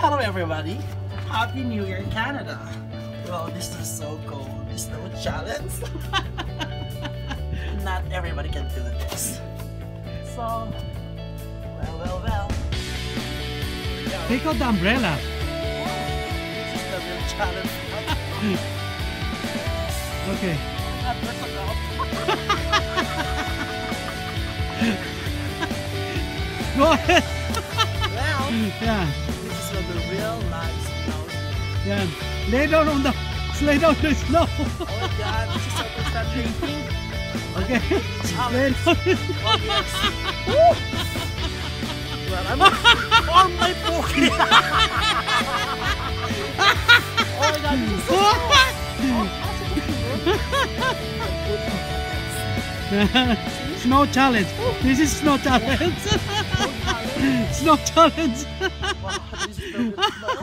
Hello everybody! Happy New Year Canada! Well, this is so cold. There's no challenge. Not everybody can do this. So, well. Take out the umbrella. This is the real challenge. Okay. Go ahead. Well, Yeah. this is the real life snow. Yeah. Lay down on the snow. Oh my god, this is so frustrating. Okay. Lay Challenge. down. Oh yes. Woo! Well, I'm on my poke. Oh my god, this is so Snow challenge. This is snow challenge. Snow challenge. wow, this is the real snow.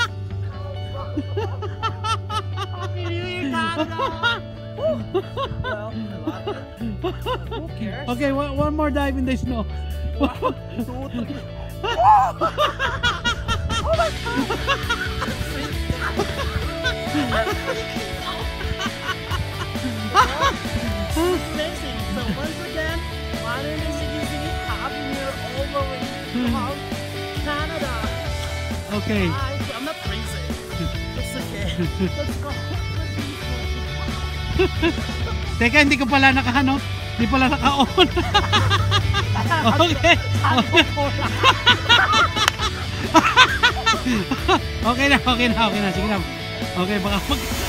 Happy New Year, Canada! Well, I love it. Who cares? Okay, one more dive in the snow. 1, 2, 3. Oh my god! Amazing! So once again, my name is Easy. Happy New Year all the way from Canada. Okay. I'm not crazy. It's okay. Let's go. Teka, hindi ko pala naka-ano. Hindi pala naka-on. Okay. Okay na. Sige na. Okay, baka